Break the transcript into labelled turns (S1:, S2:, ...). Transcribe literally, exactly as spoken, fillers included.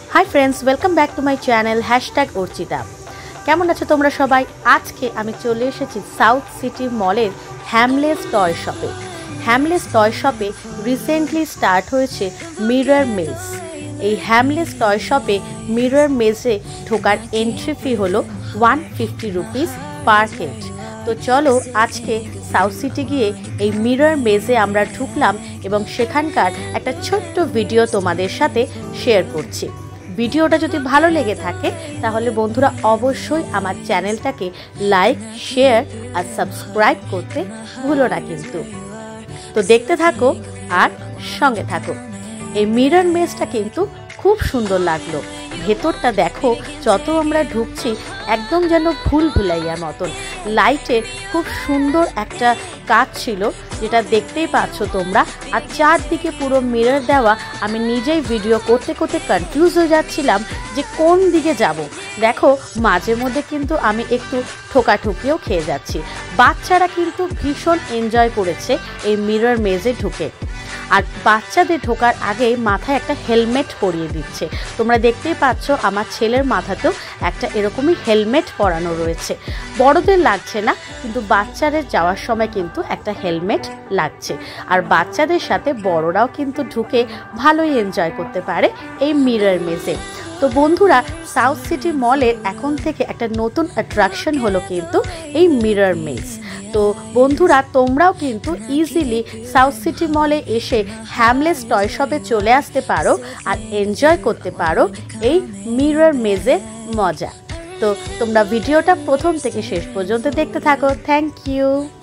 S1: High friends welcome back to my channel hashtag Archita. केमन आछो तोमरा सबाई? आज के आमी चले एसेछि साउथ सिटी मलेर हैमलेस टय शपे। हैमलेस टय शपे रिसेंटली स्टार्ट होयेछे मिरर मेज। এই হ্যামলেস টয় শপে মিরর মেজে ঢোকার এন্ট্রি ফি হলো one fifty rupees per head. তো চলো আজকে সাউথ সিটি গিয়ে এই মিরর মেজে আমরা ঢুকলাম এবং সেখানকার একটা ছোট্ট ভিডিও তোমাদের সাথে শেয়ার করছি। ভিডিওটা যদি ভালো লেগে থাকে তাহলে বন্ধুরা অবশ্যই আমার চ্যানেলটাকে লাইক শেয়ার আর সাবস্ক্রাইব করতে ভুলো না কিন্তু। তো দেখতে থাকো আর সঙ্গে থাকো। এই মিরর মেজটা কিন্তু খুব সুন্দর লাগলো। ভেতরটা দেখো, যত আমরা ঢুকছি একদম যেন ভুল ভুলাইয়ার মতন। লাইটের খুব সুন্দর একটা কাজ ছিল, যেটা দেখতেই পাচ্ছ তোমরা। আর চারদিকে পুরো মিরর দেওয়া। আমি নিজেই ভিডিও করতে করতে কনফিউজ হয়ে যাচ্ছিলাম যে কোন দিকে যাব। দেখো মাঝে মধ্যে কিন্তু আমি একটু ঠোকাঠুকিও খেয়ে যাচ্ছি। বাচ্চারা কিন্তু ভীষণ এনজয় করেছে এই মিরর মেজে ঢুকে। আর বাচ্চাদের ঢোকার আগে মাথায় একটা হেলমেট পরিয়ে দিচ্ছে। তোমরা দেখতেই পাচ্ছ আমার ছেলের মাথাতেও একটা এরকমই হেলমেট পরানো রয়েছে। বড়দের লাগছে না, কিন্তু বাচ্চাদের যাওয়ার সময় কিন্তু একটা হেলমেট লাগছে। আর বাচ্চাদের সাথে বড়রাও কিন্তু ঢুকে ভালোই এনজয় করতে পারে এই মিরর মেজে। তো বন্ধুরা, সাউথ সিটি মলের এখন থেকে একটা নতুন অ্যাট্রাকশন হলো কিন্তু এই মিরর মেজ। তো বন্ধুরা, তোমরাও কিন্তু ইজিলি সাউথ সিটি মলে এসে হ্যামলেস টয় শপে চলে আসতে পারো আর এনজয় করতে পারো এই মিরর মেজের মজা। তো তোমরা ভিডিওটা প্রথম থেকে শেষ পর্যন্ত দেখতে থাকো। Thank you.